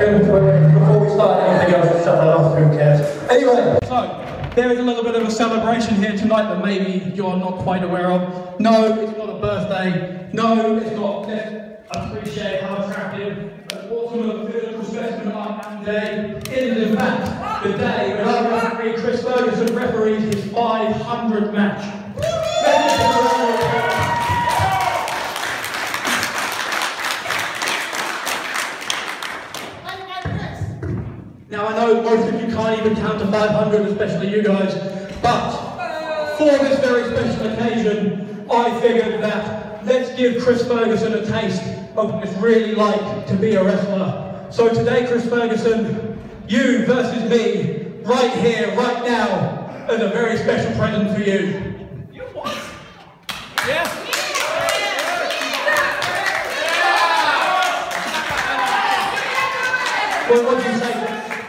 in before we start anything else, just shut that off, who cares? Anyway, so there is a little bit of a celebration here tonight that maybe you're not quite aware of. No, it's not a birthday. No, it's not. Let's appreciate how attractive an ultimate physical specimen on that day. It is in fact the day when our referee Chris Ferguson referees his 500 match. Now I know most of you can't even count to 500, especially you guys, but for this very special occasion, I figured that let's give Chris Ferguson a taste of what it's really like to be a wrestler. So today, Chris Ferguson, you versus me, right here, right now, is a very special present for you. You what? Yeah. Well, what did you say?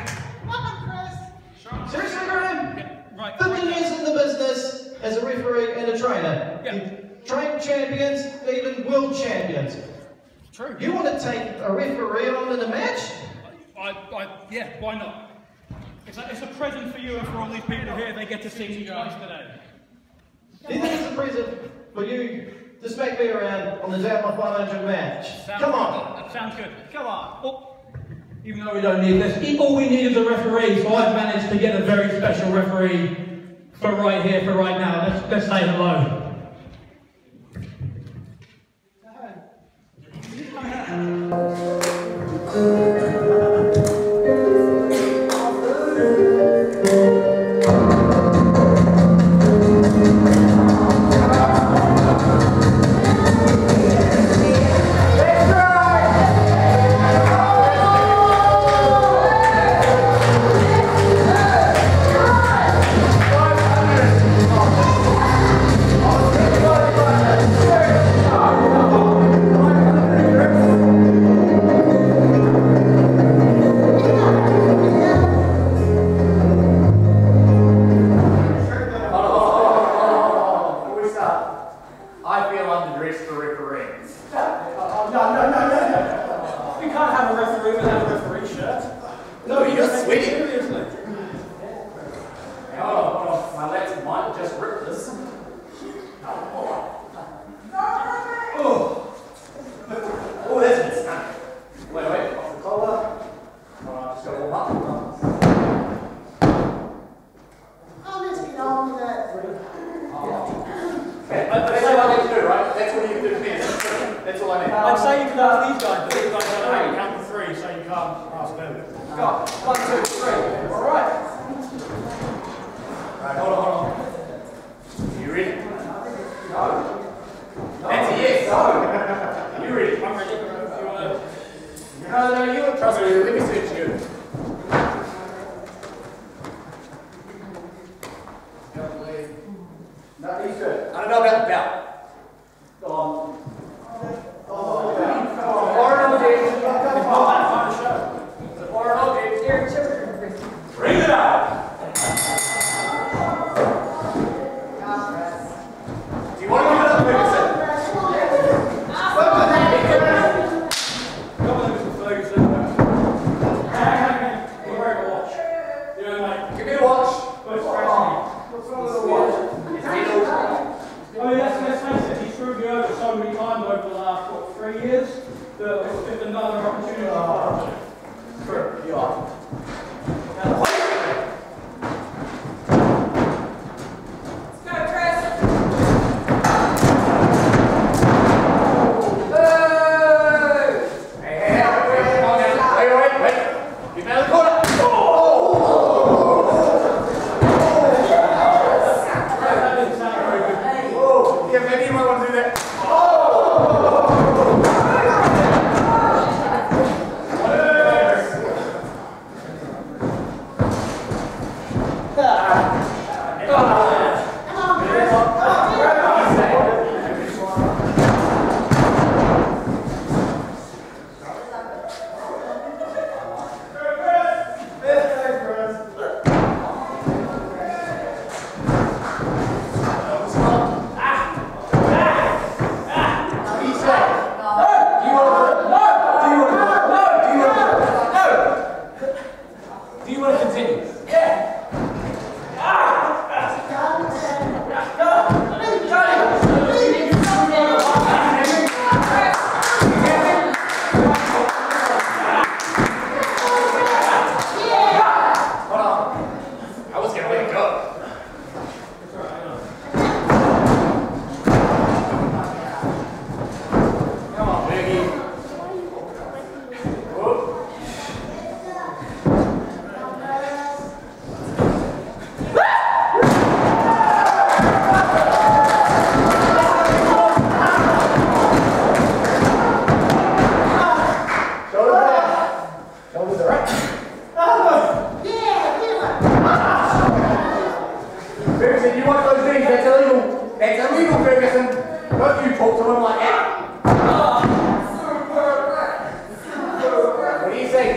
Seriously, Graham? Right. 15 years in the business as a referee and a trainer. Yeah. You've trained champions, even world champions. True. You want to take a referee on in a match? Yeah, why not? It's a present for you and for all these people here. They get to see you guys today. Do you think it's a present for you to smack me around on the day of my 500 match? Come on. Sounds good. Come on. Oh. Even though we don't need this, all we need is a referee, so I've managed to get a very special referee for right here, for right now. Let's say hello. Shoulders are up. Ferguson, you want those knees? That's illegal. That's illegal, Ferguson. Don't you talk to him like that. What do you say?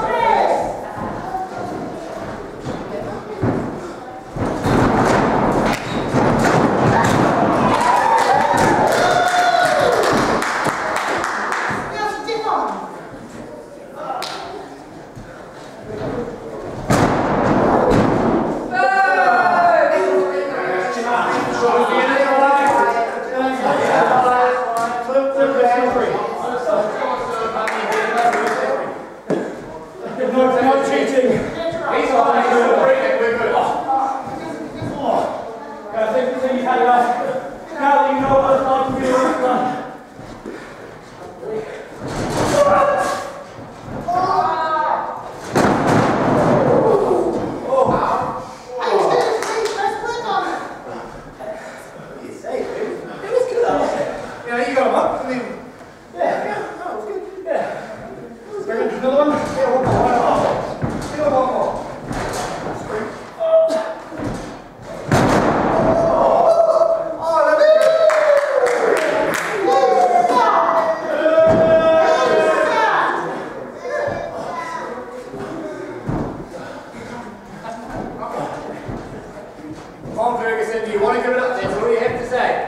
Come on, Ferguson, do you want to give it up? That's all you have to say.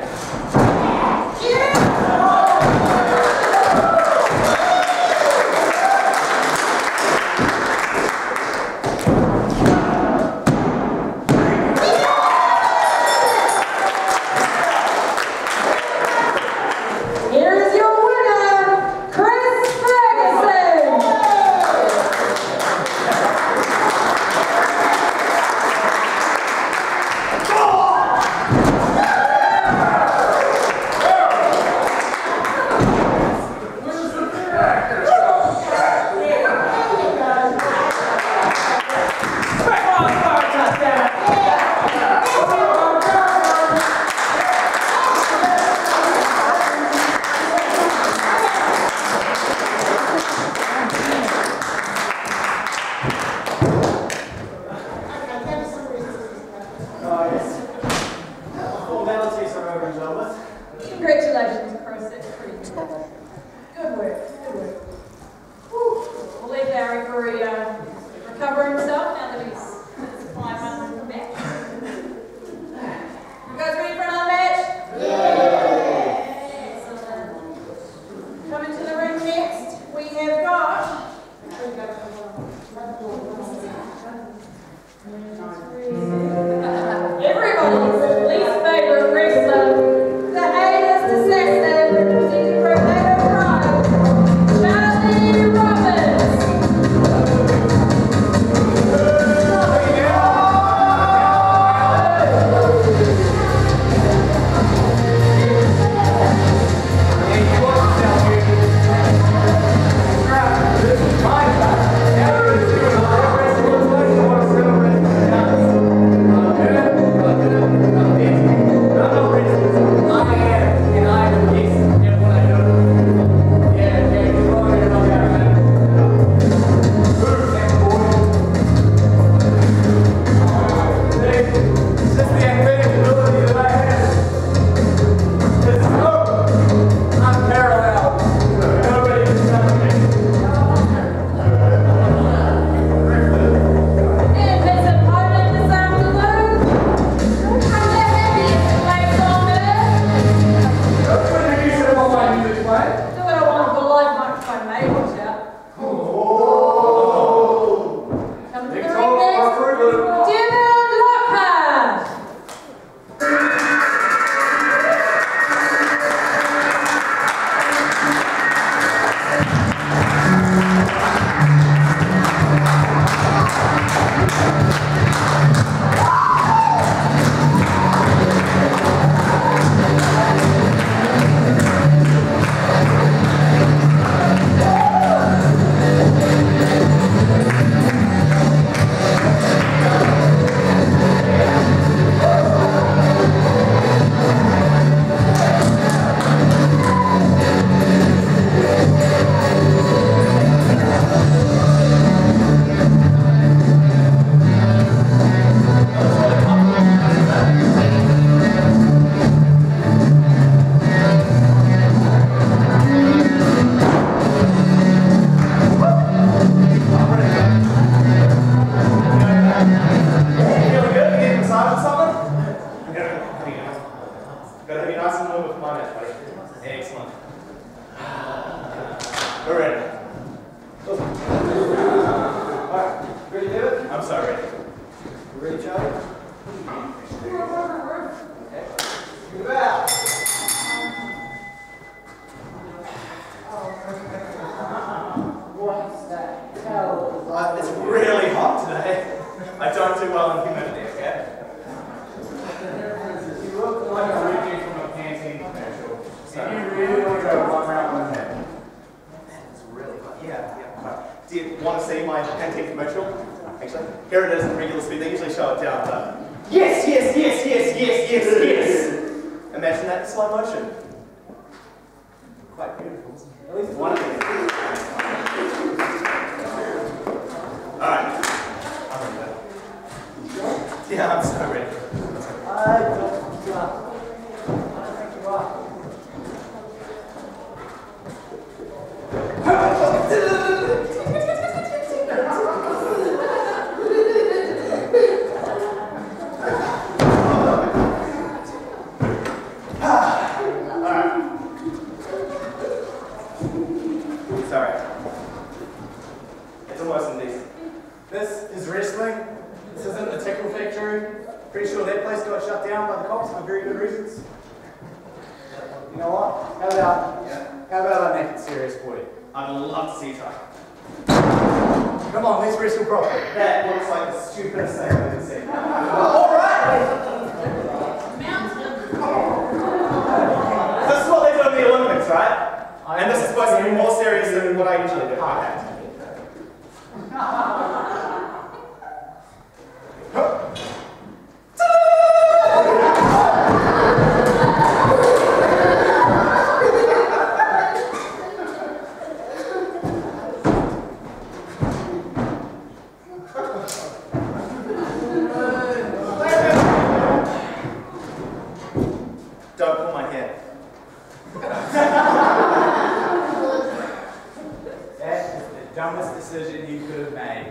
Congratulations, Chris. That's pretty good. Good work. Good work. Whew. We'll leave our referee recover himself now that he's 5 months from the match. You guys ready for another match? Yeah. Excellent. Coming to the ring next, we have got. Everybody's least favorite wrestler. not do well in humidity, okay? You look like a Reggie from a Pantene commercial. So you really want to go one round with him? That's really fun. Yeah. Do you want to see my Pantene commercial? Actually, here it is in regular speed. They usually show it down to yes. Imagine that in slow motion. Quite beautiful, isn't it? At least one of these. Alright. I'm ready. Yeah, I'm so ready. I don't think you are. Sorry. It's almost indecent. This is wrestling. This isn't a tickle factory. Pretty sure that place got shut down by the cops for very good reasons. You know what? How about I make it serious for you? I'd love to see you try. Come on, let's wrestle properly. That looks like the stupidest thing I've ever seen. Alright! This is what they do in the Olympics, right? And this is supposed to be more serious than what I usually do. Don't pull my hair. That is the dumbest decision you could have made.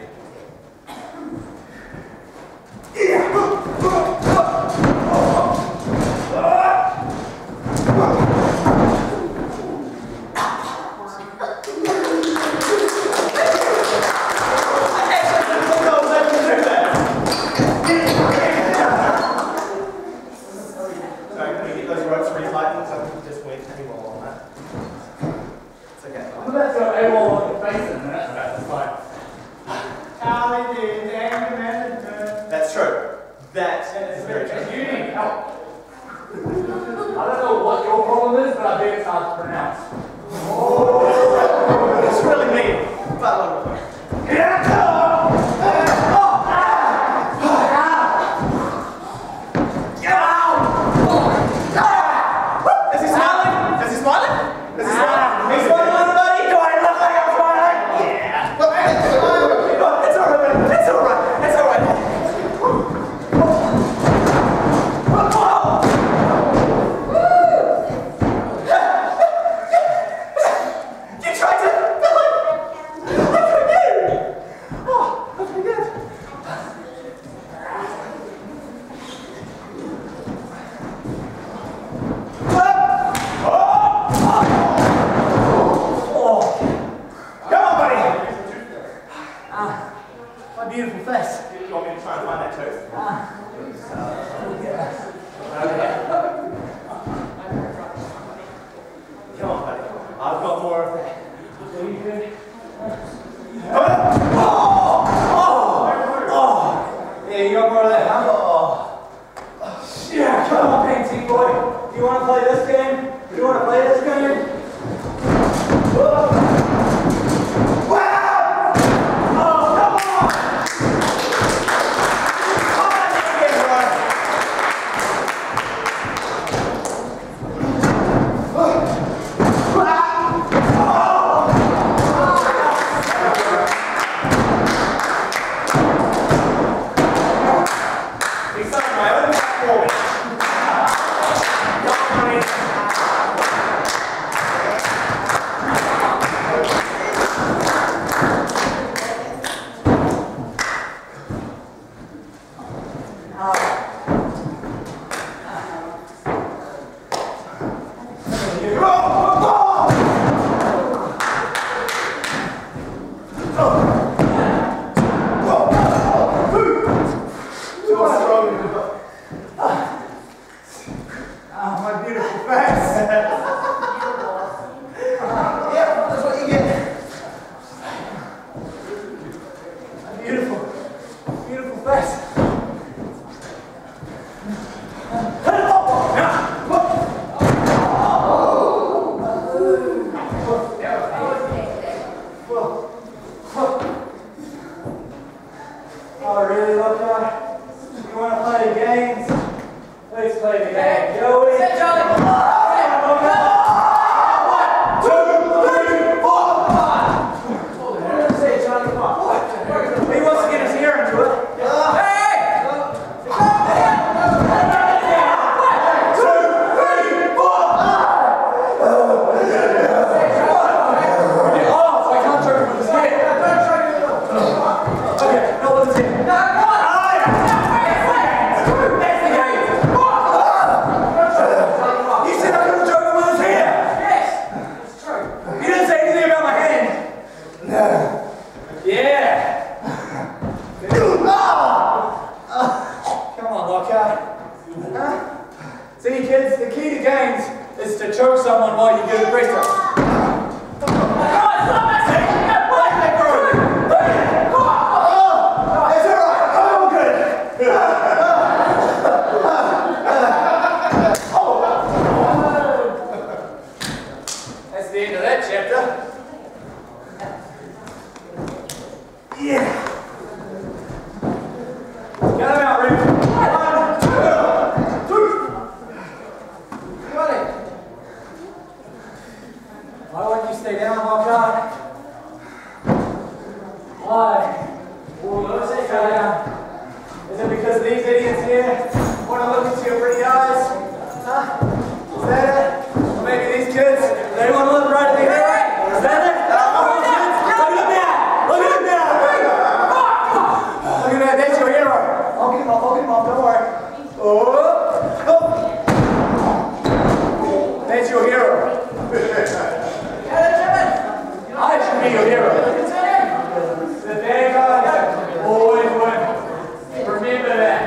Sorry, can we get those ropes re-tightened so we can just wait AWOL on that? It's okay. I'm about to go AWOL on the face in a minute. That's like, That's true. That is very you true. need help. I don't know what your problem is, but I bet it's hard to pronounce. It's really mean. But is he smiling? Is he smiling? Is he smiling? He's smiling, everybody? Do I look like I'm smiling? Yeah. It's alright, man. It's alright. It's alright. You tried to... Look at you! Oh, that's pretty good. Come on, buddy! My beautiful face. You want me to try and find that too? Come on, buddy. I've got more of that. Yeah, you got more of that, huh? Yeah, come on, Painting boy. Do you want to play this game? Do you want to play this game? My beautiful face. Yeah, that's what you get. Beautiful, beautiful face. Lockhart. You want to play games? Let's play the game, shall we? Sit, Charlie! He wants to get his ear into it. See, kids, the key to games is to choke someone while you do the freestyle. That's the end of that chapter. Yeah. Get them out, Rick. 1, 2. Why won't you stay down, Lockhart? Why? Stay down. Is it because these idiots here want to look into your pretty eyes? Huh? Is that it? Or maybe these kids, they want to look right at me there? Is that it? Look at him now! Look at him now! Look at that, that's your hero. I'll get him off, don't worry. Oh! That's your hero. I should be your hero. The bad guys always win. Remember that.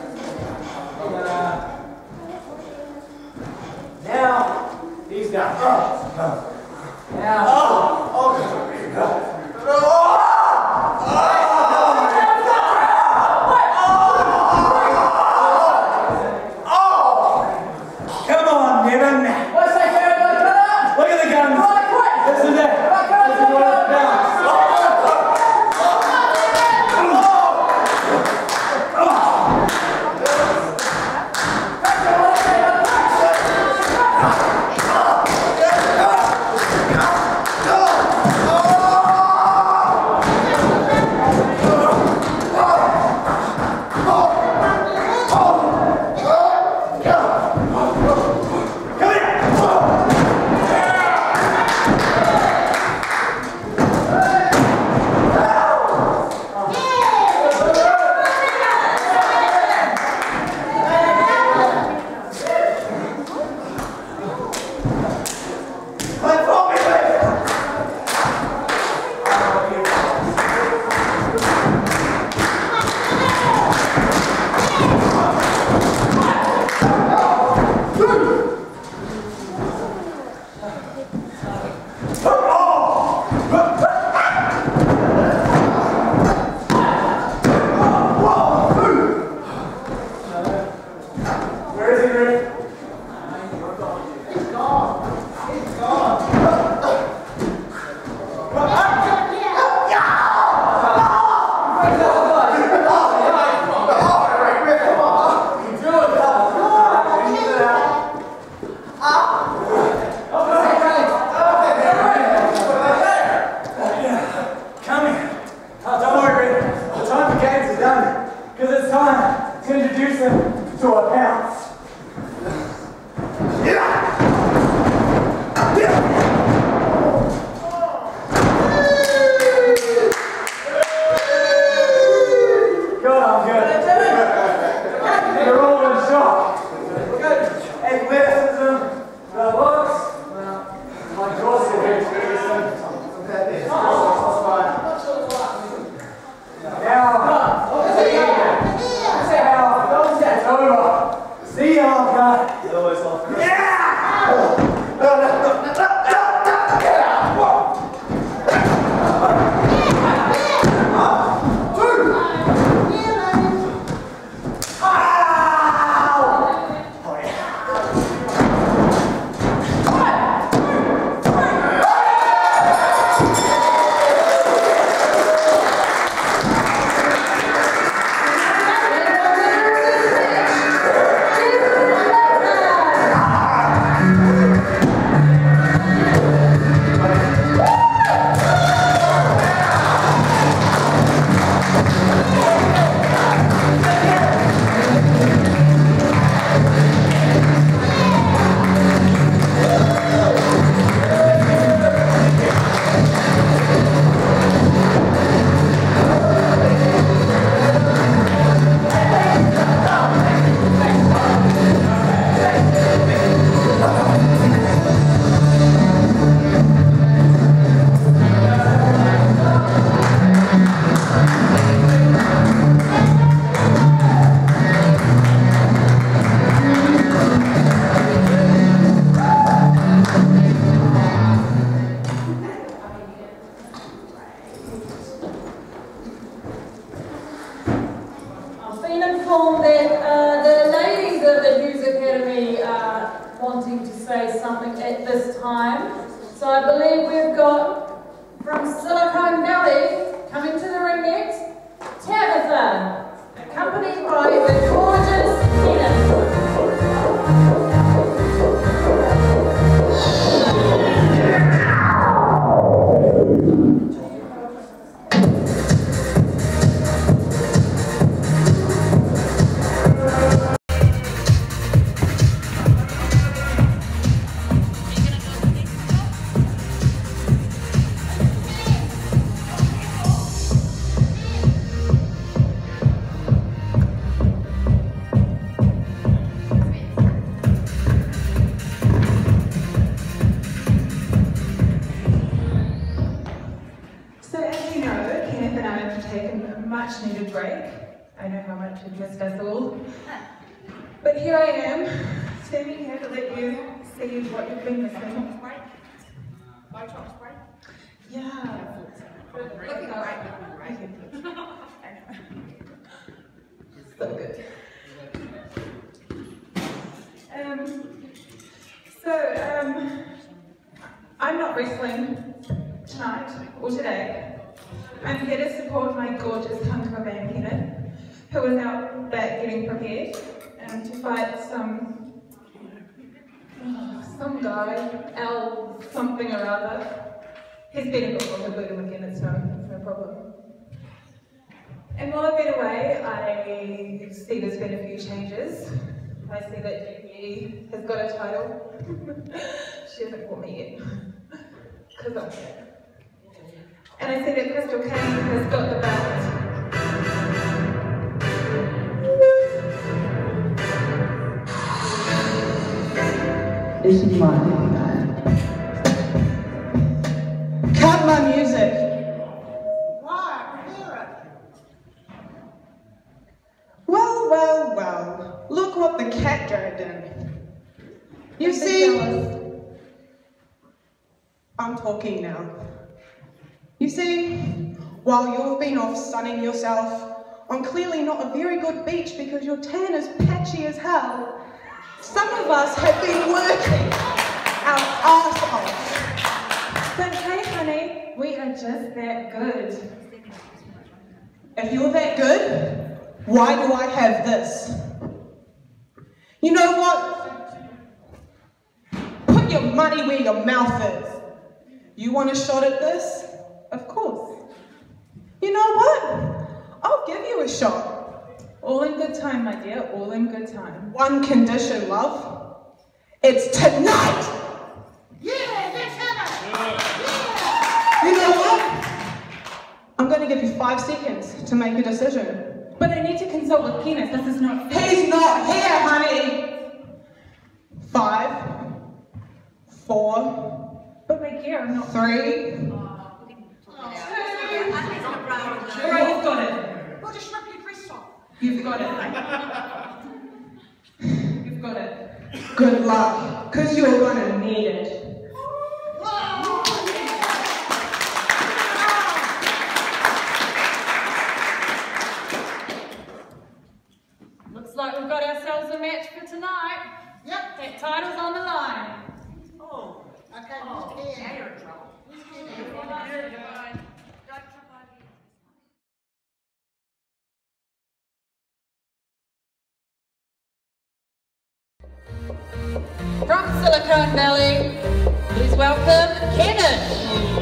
Now, he's done. Now. Come on, Devin. What's that going on? Look at the guns. This is it. This is what it's about. informed that the ladies of the Hughes Academy are wanting to say something at this time. So I believe we've got, from Silicon Valley, coming to the ring next, Tabitha, accompanied by the gorgeous Kenith. Needed break. I know how much it missed us all. But here I am, standing here to let you see what you've been missing. Botox break? Yeah. Looking great. So good. I'm not wrestling tonight or today. I'm here to support my gorgeous hunk of a man, Kenith, who is out back getting prepared to fight some guy, L something or other. He's been a good one, good again, it's no problem. And while I've been away, I see there's been a few changes. I see that GPE has got a title. She hasn't caught me yet, because I'm here. And I see that Crystal Kane has got the belt. This is my man. Cut my music. Why? Hear it. Well, well, well. Look what the cat dragged in. You see, I'm talking now. You see, while you've been off sunning yourself on clearly not a very good beach because your tan is patchy as hell, some of us have been working our arse off. But hey, honey, we are just that good. If you're that good, why do I have this? You know what? Put your money where your mouth is. You want a shot at this? Of course. You know what? I'll give you a shot. All in good time, my dear, all in good time. One condition, love. It's tonight! Yeah, let's have it! You know what? I'm going to give you 5 seconds to make a decision. But I need to consult with Kenith, this is not fair. He's not here, honey! 5, 4, But my dear, I'm not 3, Right, you've got it. Well, just rip your dress off. You've got it. You've got it. good luck, because you're going to need it. Looks like we've got ourselves a match for tonight. Yep. That title's on the line. Oh, okay, now you're in trouble. From Silicon Valley, please welcome Kenith.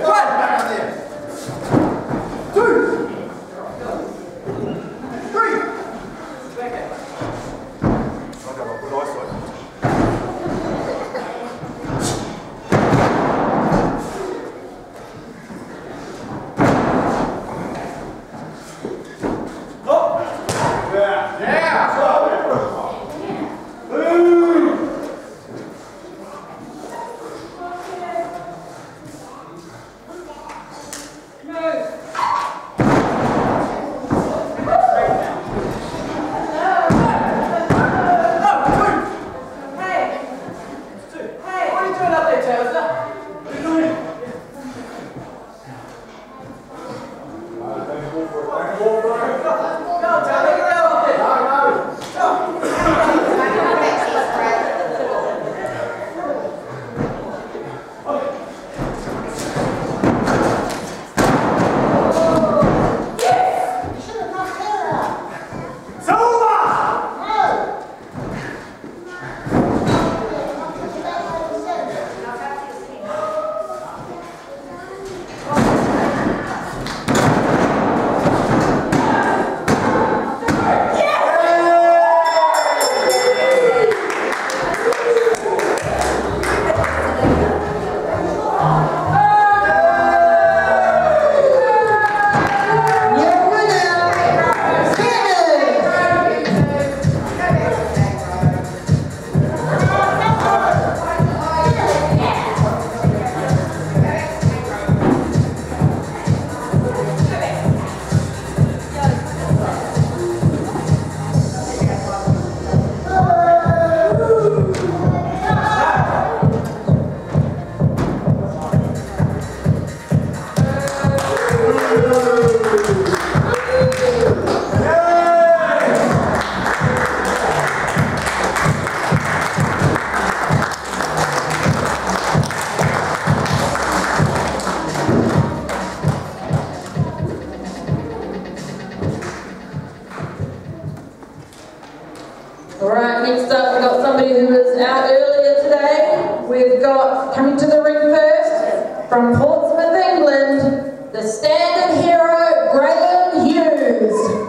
Alright, next up we've got somebody who was out earlier today. We've got, coming to the ring first, from Portsmouth, England, the standard hero, Graham Hughes.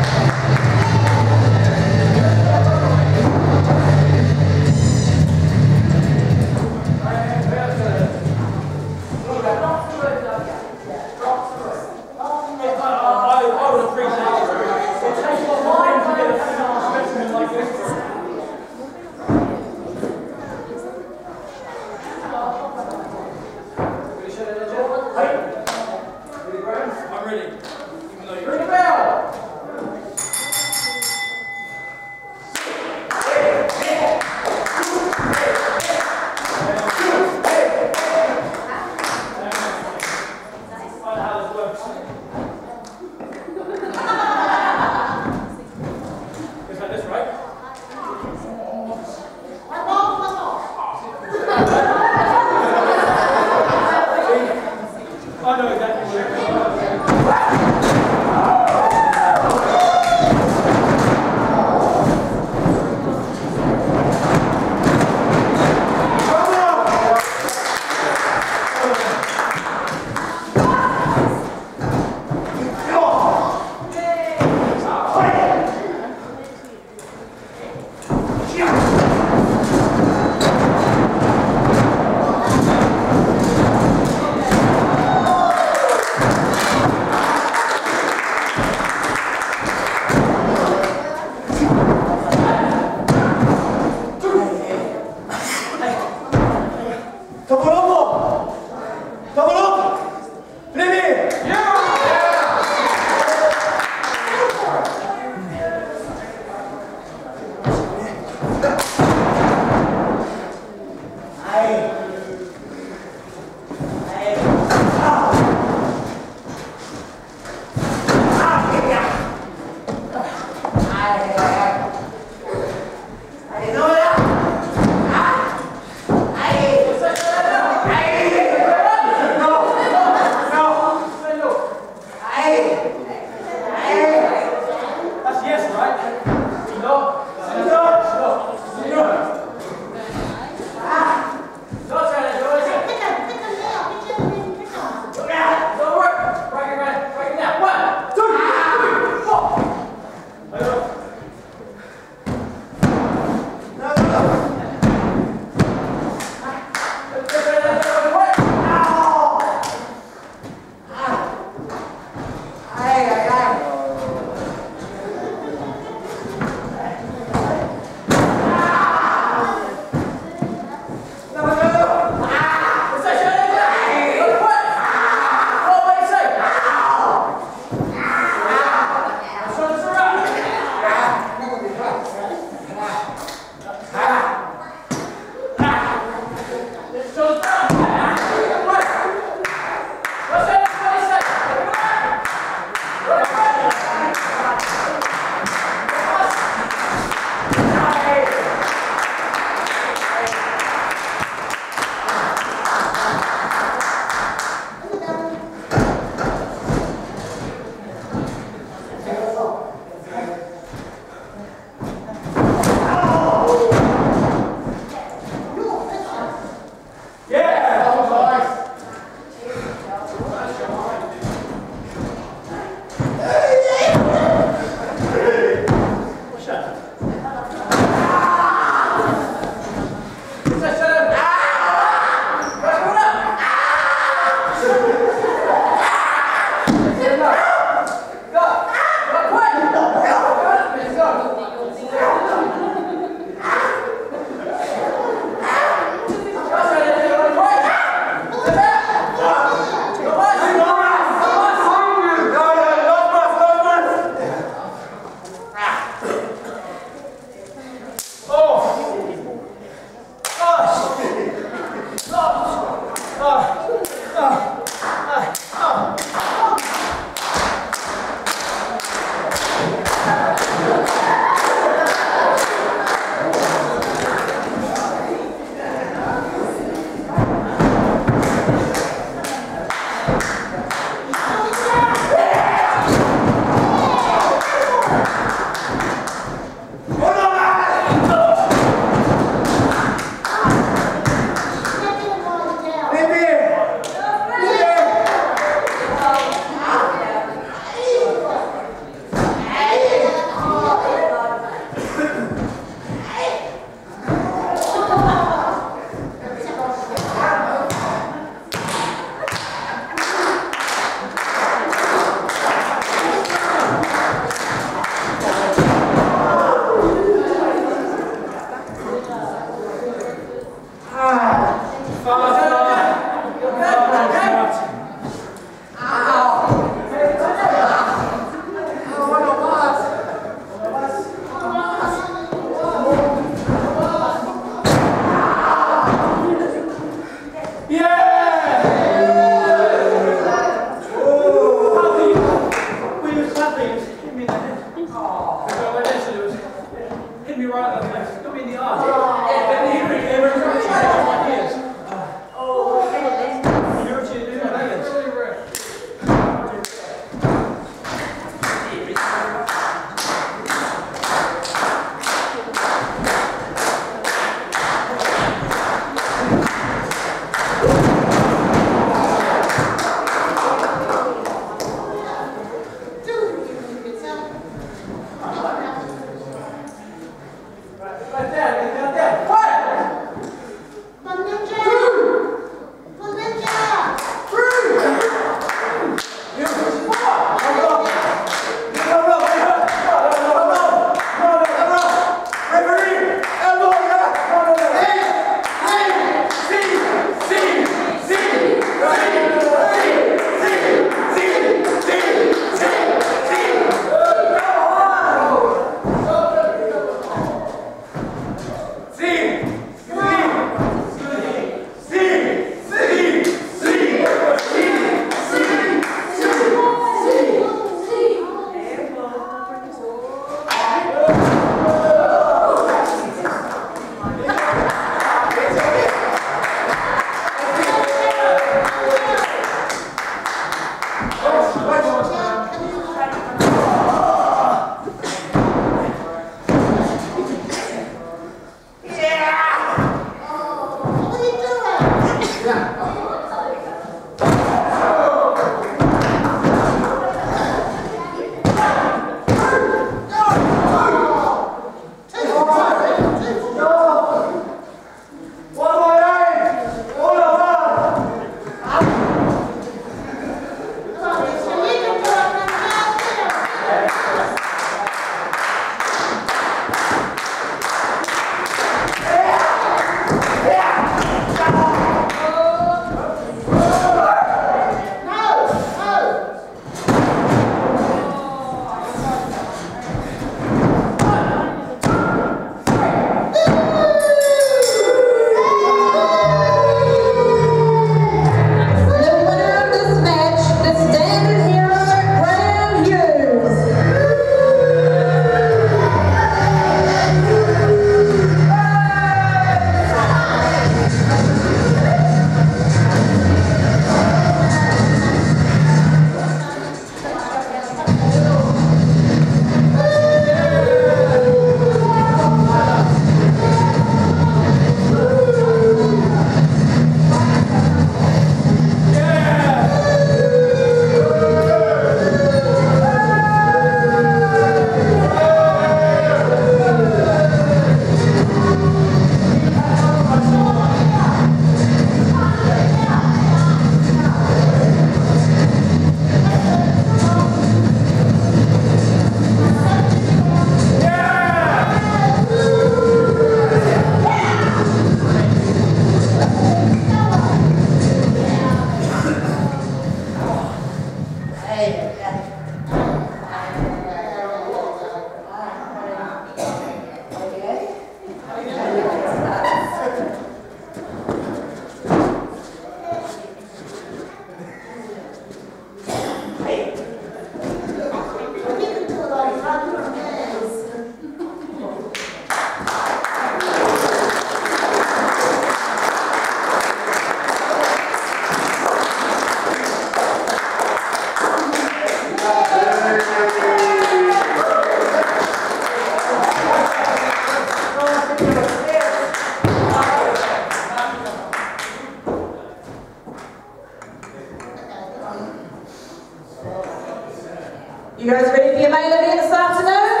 You guys ready for your main event this afternoon?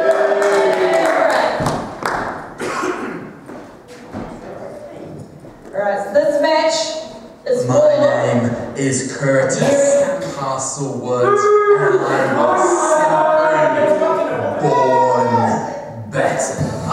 Alright, so this match is for... My name is Curtis Castlewood, and I was born better.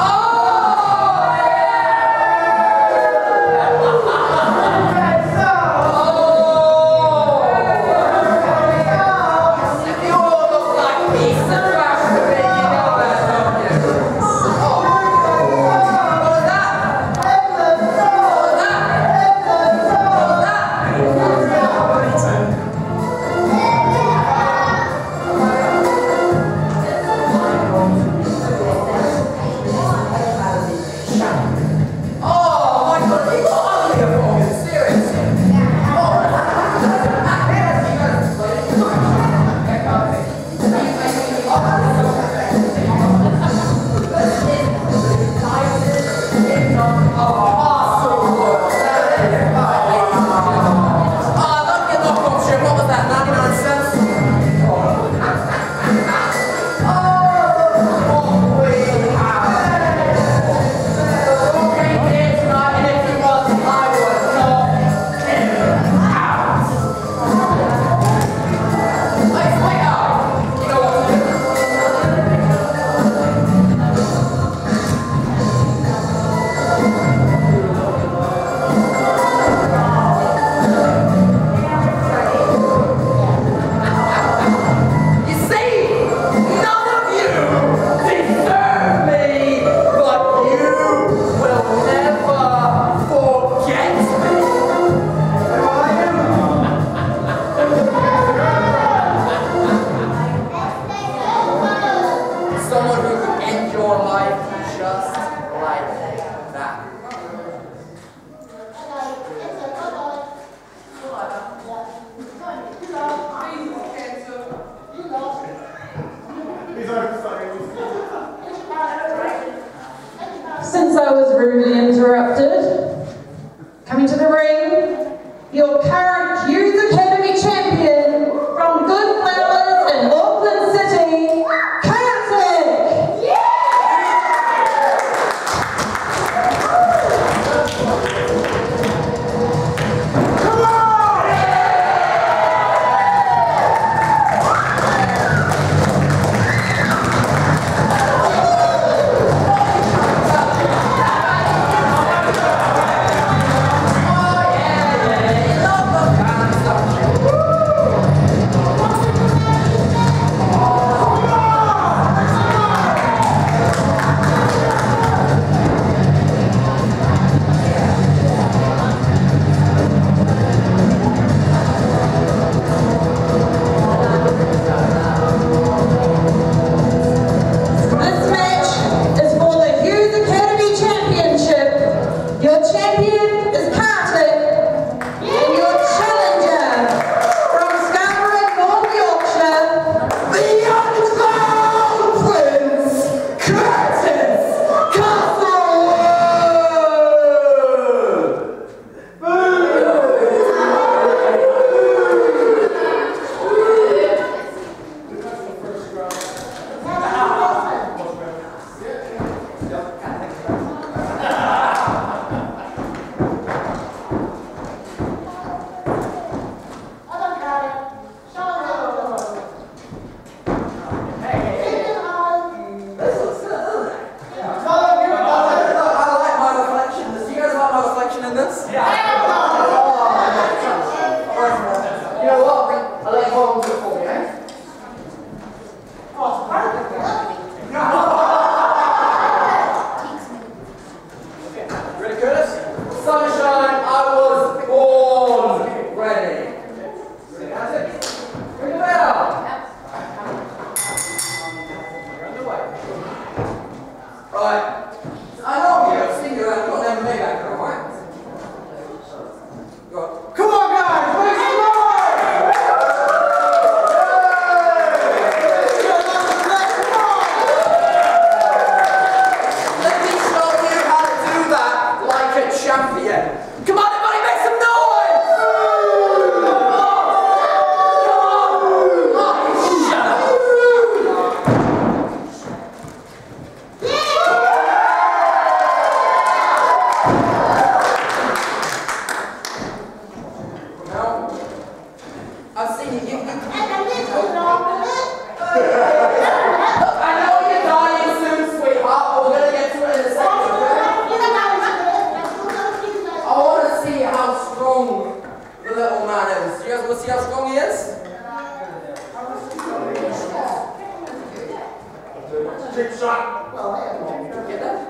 Since I was rudely interrupted, coming to the ring, your current Hughes Academy champion from Good Flowers in Auckland City, Kartik! Come on! how strong the little man is. You guys want to see how strong he is? Trick shot. Get that?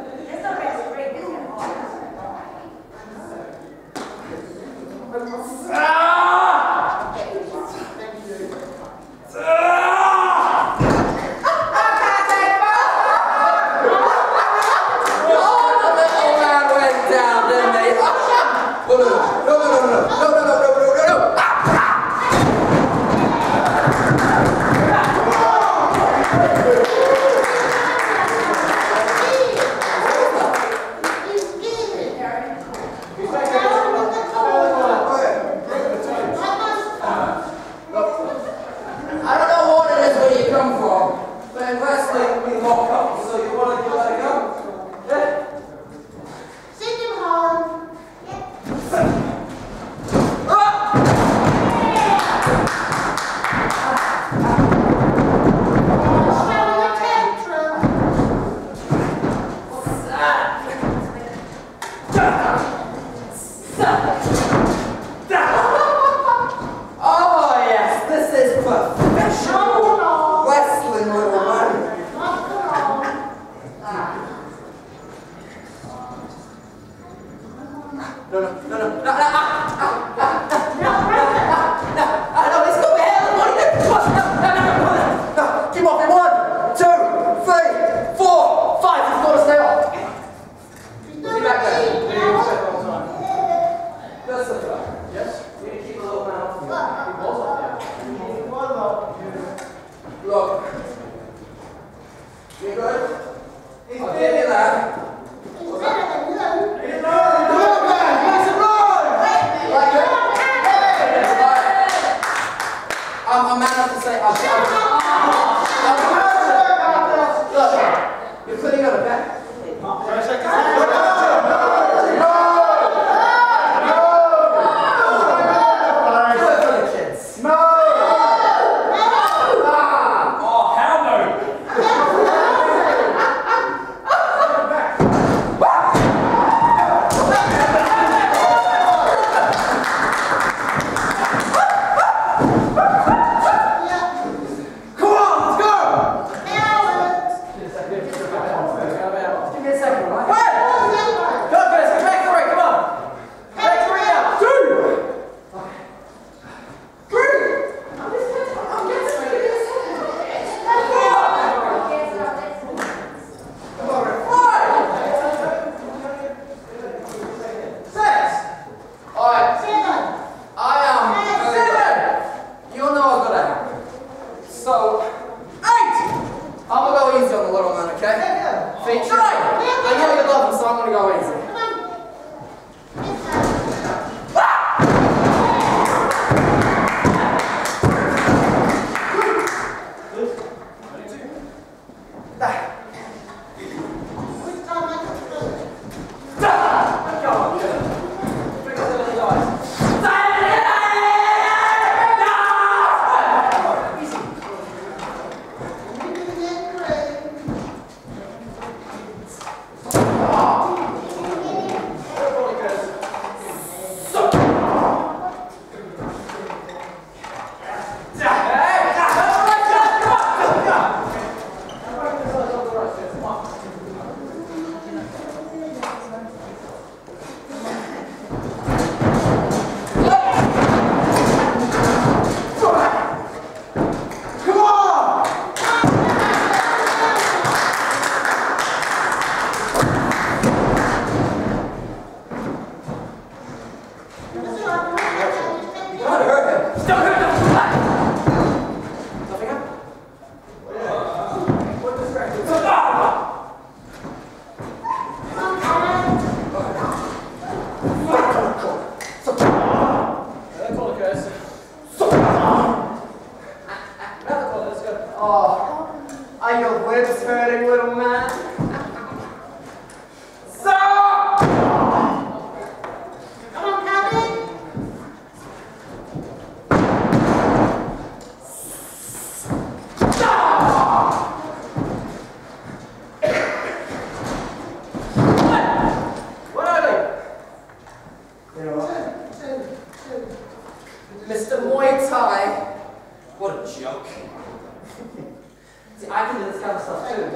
Mr. Muay Thai. What a joke. See, I can do this kind of stuff too.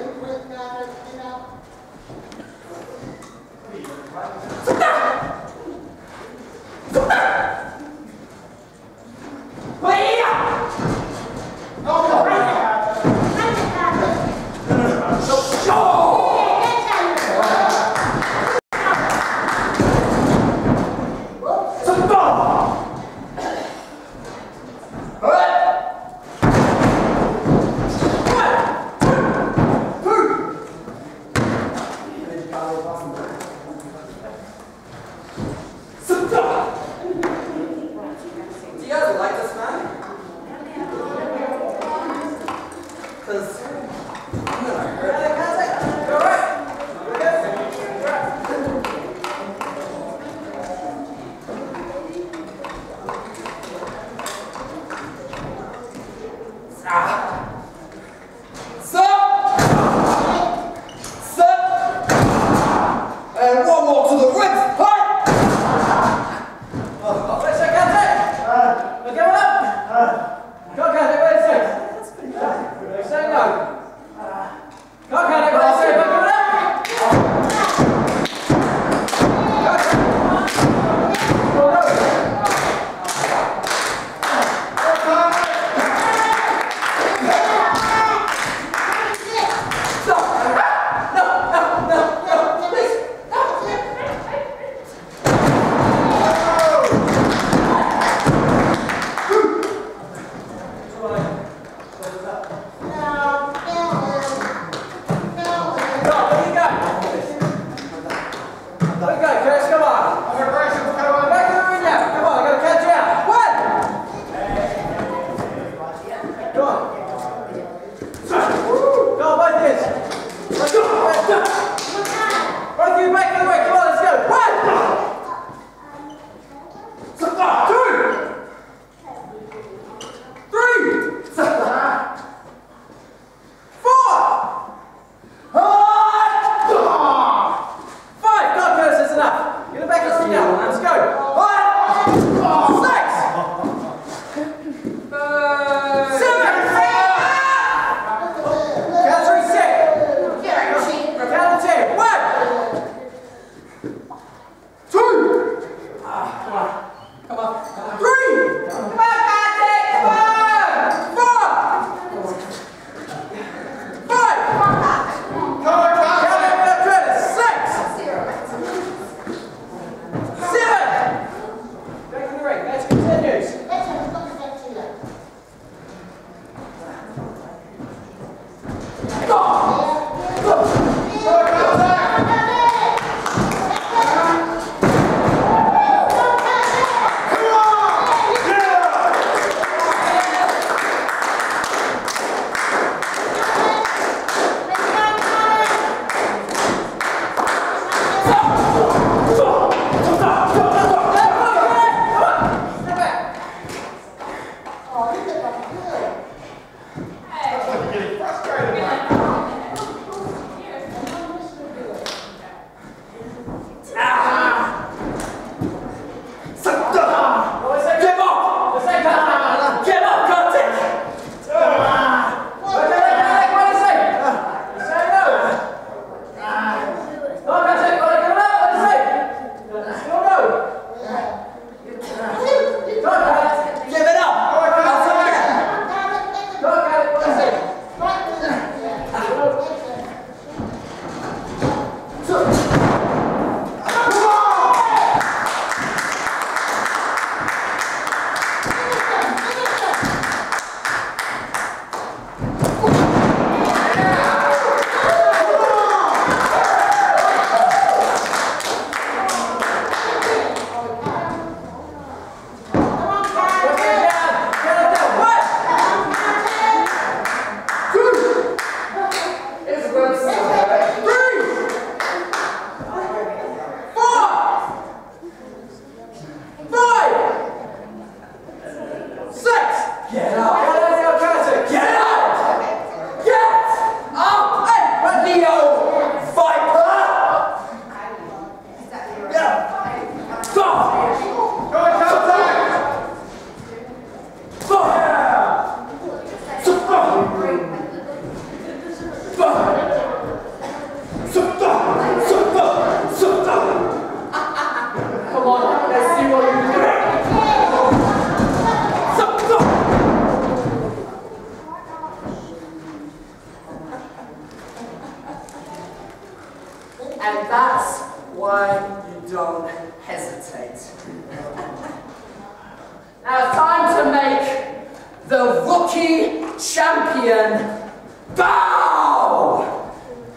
rookie champion, bow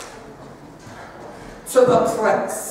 to the prince.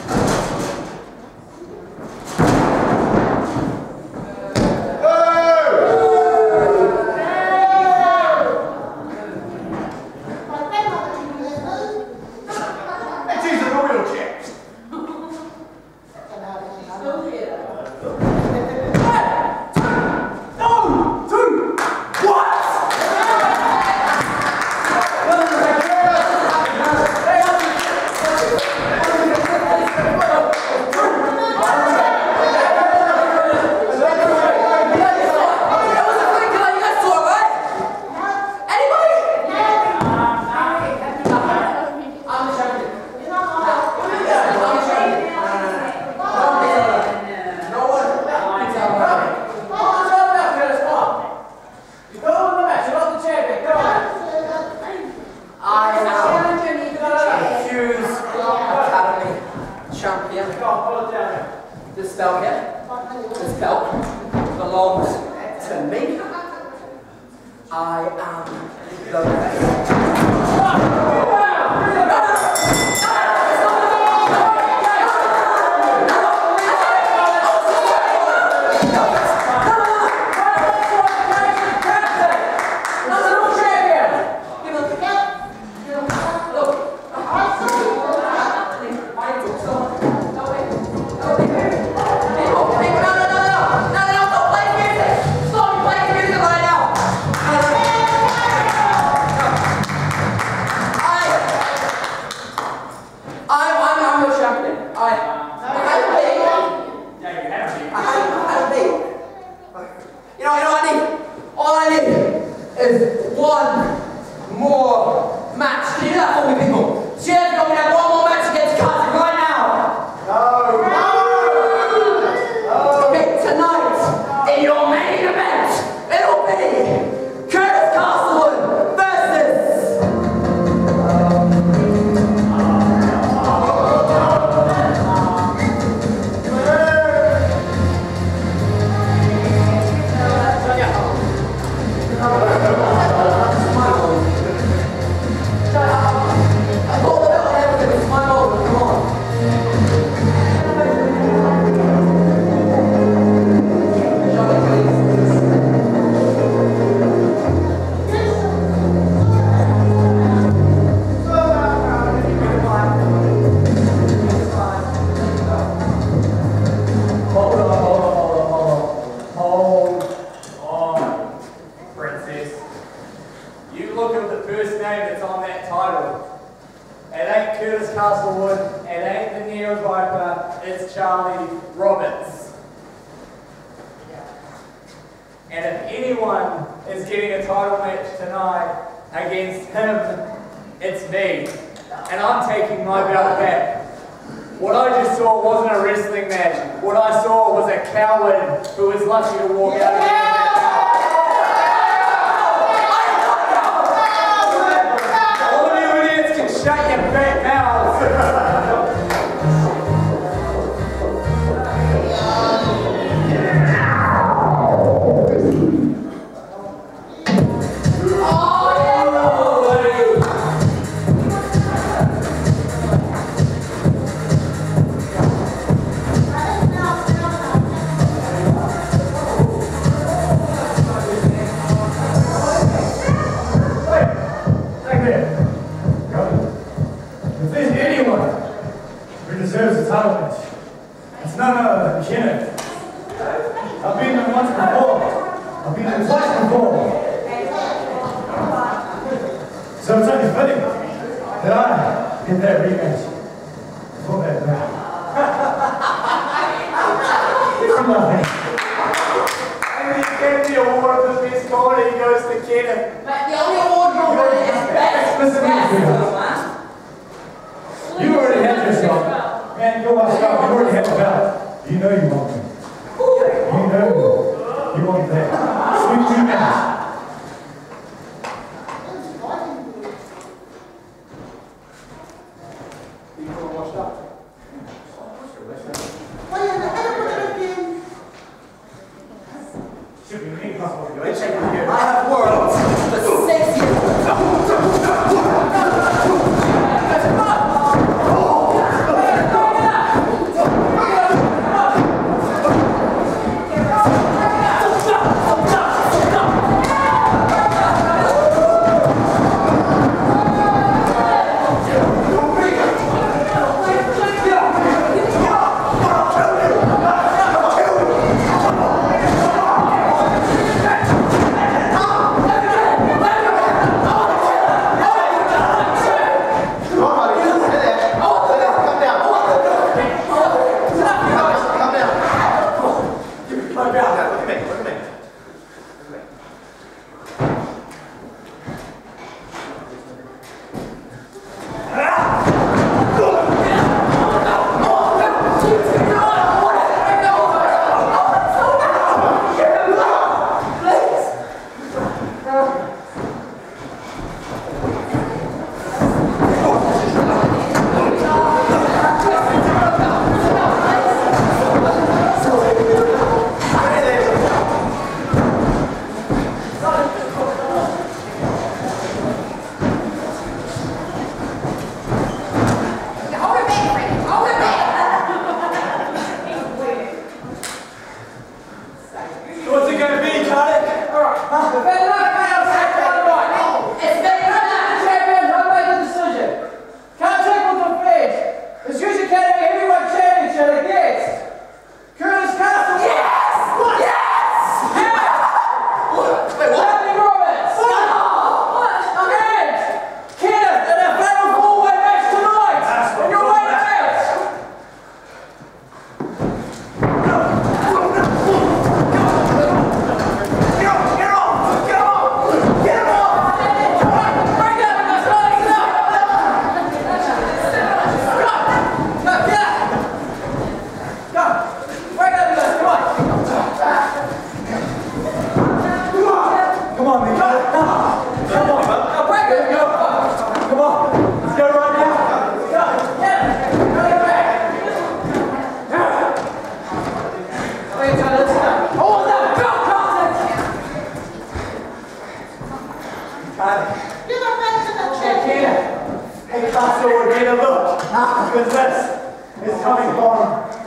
Castlewood, it ain't the Neo Viper, it's Charlie Roberts. And if anyone is getting a title match tonight against him, it's me. And I'm taking my belt back. What I just saw wasn't a wrestling match. What I saw was a coward who was lucky to walk out of here. All of you idiots can shut your fat mouths. It's none other than Kenith. I've beaten him once before. I've beaten him twice before. So it's only fitting that I get that rematch for that belt. Come on, man. And the Academy Award for the best comedy goes to Kenith. But the only award you're winning is best. You already had yourself. Man, go watch out. You already have a belt. You know you want me. You know you want that. Sweet rematch. I have world at me, look at me. Hey, Castlewood, get a look, because this is coming for him.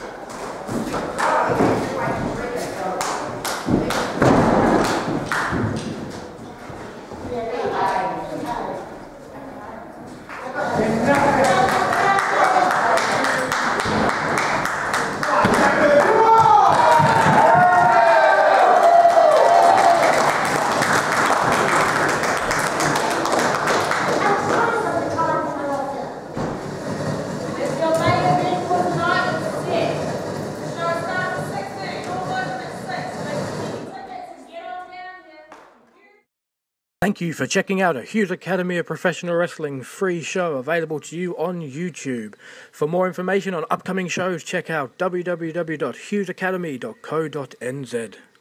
Thank you for checking out a Hughes Academy of Professional Wrestling free show available to you on YouTube. For more information on upcoming shows, check out www.hughesacademy.co.nz.